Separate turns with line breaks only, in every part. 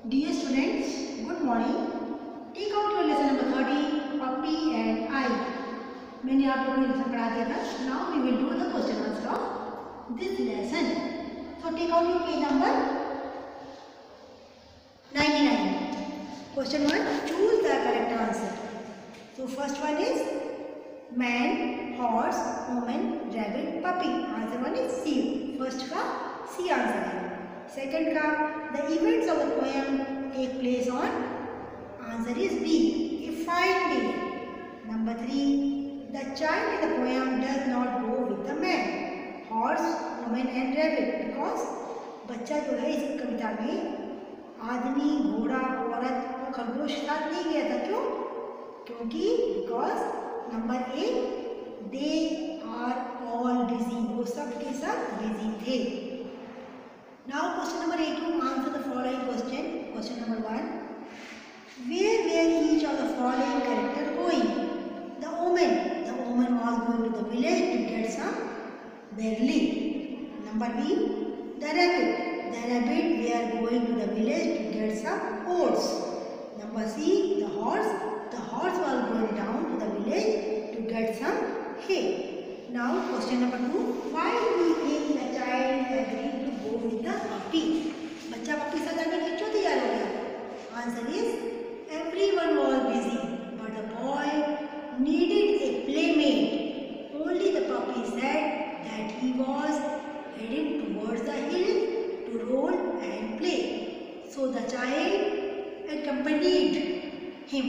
Dear students, good morning. Take out your lesson number 30, puppy and I. मैंने आप लोगों को lesson पढ़ा दिया था. Now we will do the question answer of this lesson. So take out your page number 99. Question 1. Choose the correct answer. So first one is man, horse, woman, rabbit, puppy. Answer one is C. First का C answer है. Second का the events of the poem take place on. Answer is B. A fine day. Number 3. The child in the poem does not go with the man, horse, woman and rabbit because बच्चा जो है इस कविता में आदमी, घोड़ा, औरत और खरगोश के साथ नहीं गया था. क्यों? क्योंकि because number A they are all busy. वो सब के सब busy थे. Now question number 8 to answer the following question. Question number 1. Where were each of the following characters going? The woman. The woman was going to the village to get some barley. Number B. The rabbit. The rabbit were going to the village to get some oats. Number C. The horse. The horse was going down to the village to get some hay. Now question number 2. Why do we think the child agreed to go with the puppy? बच्चा पप्पी साथ जाने के लिए क्यों तैयार हो गया? Answer is everyone was busy, but the boy needed a playmate. Only the puppy said that he was heading towards the hill to roll and play. So the child accompanied him.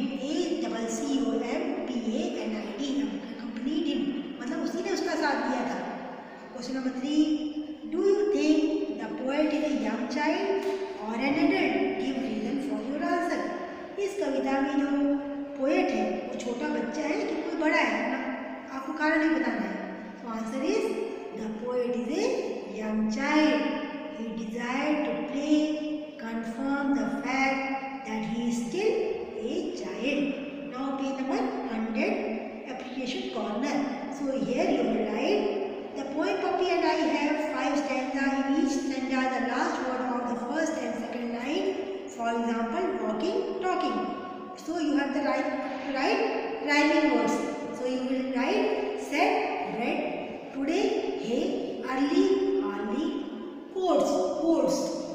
ACCOMPANID. Accompanied him. मतलब उसी ने उसका साथ दिया था. Question number 3. Do you think the poet is a young child or an adult? Give reason for your answer. इस कविता में जो पोएट है वो छोटा बच्चा है कि कोई बड़ा है ना, आपको कारण नहीं बताना है. So answer is the poet is a young child. He desired to play, confirm the fact that he is still a child. Now page number 100. Application corner. So here you will write the poem Puppy and I have 5 stanzas. In each stanza the last word of the first and second line. For example, walking, talking. So you have the right rhyming words. So you will write said, read, today, hey, early, quotes.